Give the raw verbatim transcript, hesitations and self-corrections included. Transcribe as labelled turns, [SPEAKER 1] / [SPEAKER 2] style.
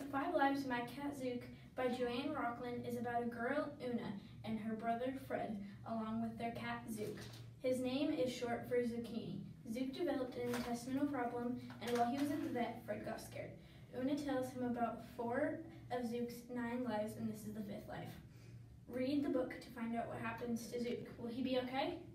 [SPEAKER 1] Five Lives of My Cat Zook by Joanne Rockland is about a girl, Una, and her brother, Fred, along with their cat, Zook. His name is short for zucchini. Zook developed an intestinal problem, and while he was at the vet, Fred got scared. Una tells him about four of Zook's nine lives, and this is the fifth life. Read the book to find out what happens to Zook. Will he be okay?